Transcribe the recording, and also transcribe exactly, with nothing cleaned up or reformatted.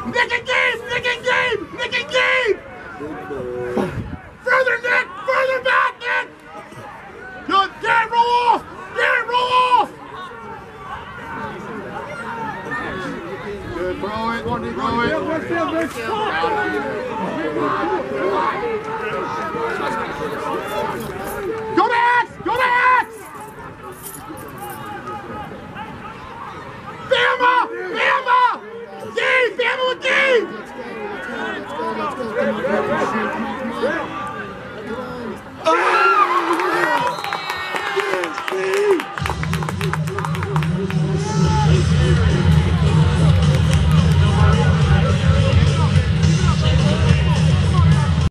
Nick and Gabe! Nick and Gabe! Nick and Gabe! Further, Nick! Further back, Nick! Good. Gabe, roll off! Gabe, roll off! Good, throw it, throw it. Let's go, let's go.